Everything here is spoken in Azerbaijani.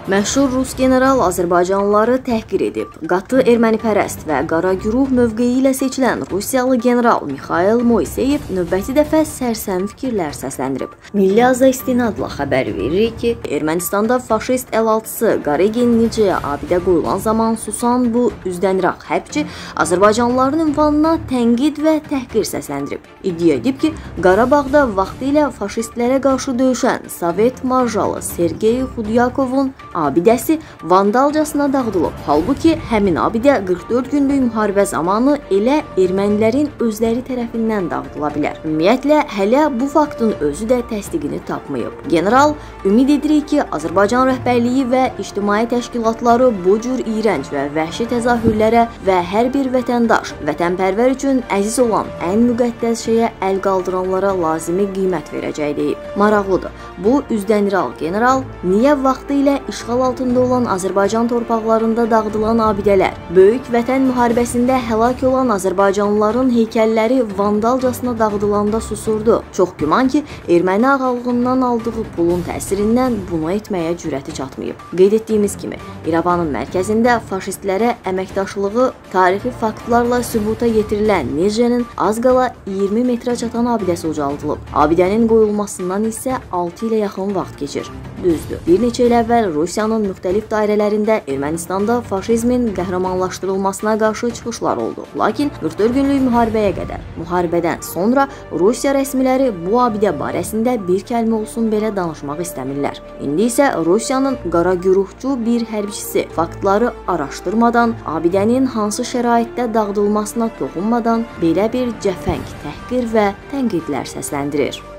Məşhur Rus general Azərbaycanlıları təhqir edib. Qatı ermənipərəst və qara güruh mövqeyi ilə seçilən Rusiyalı general Mikhail Moiseyev növbəti dəfə sərsəm fikirlər səsləndirib. Milli Aza istinadla xəbər verir ki, Ermənistanda faşist əlaltısı Qaregin Nicəyə abidə qoyulan zaman susan bu üzdəniraq hərbçi Azərbaycanlıların ünvanına tənqid və təhqir səsləndirib. İddia edib ki, Qarabağda vaxtilə faşistlərə qarşı döyüşən Sovet marşalı Sergey Xudyakovun abidəsi vandalcasına dağıdılıb. Halbuki həmin abidə 44 günlük müharibə zamanı elə ermənilərin özləri tərəfindən dağıdıla bilər. Ümumiyyətlə, hələ bu faktın özü də təsdiqini tapmayıb. General ümid edirik ki, Azərbaycan rəhbərliyi və ictimai təşkilatları bu cür iyrənc və vəhşi təzahürlərə və hər bir vətəndaş, vətənpərvər üçün əziz olan ən müqəddəs şeyə əl qaldıranlara lazımi qiymət verəcək deyib. Maraqlıdır, bu üzdəniral general niyə vaxtı ilə işğal altında olan Azərbaycan torpaqlarında dağıdılan abidələr, Böyük Vətən müharibəsində həlak olan Azərbaycanlıların heykəlləri vandalcasına dağıdılanda susurdu. Çox güman ki, erməni ağalığından aldığı pulun təsirindən bunu etməyə cürəti çatmayıb. Qeyd etdiyimiz kimi, İrəvanın mərkəzində faşistlərə əməkdaşlığı tarixi faktlarla sübuta yetirilən Nicənin az qala 20 metrə çatan abidəsi ucaldılıb. Abidənin qoyulmasından isə 6 ilə yaxın vaxt keçir. Düzdür, bir neçə il əvvəl Rusiyanın müxtəlif dairələrində Ermənistanda faşizmin qəhrəmanlaşdırılmasına qarşı çıxışlar oldu. Lakin 44 günlük müharibəyə qədər, müharibədən sonra Rusiya rəsmiləri bu abidə barəsində bir kəlmə olsun belə danışmaq istəmirlər. İndi isə Rusiyanın qara güruhçu bir hərbçisi faktları araşdırmadan, abidənin hansı şəraitdə dağıdılmasına toxunmadan belə bir cəfəng, təhqir və tənqidlər səsləndirir.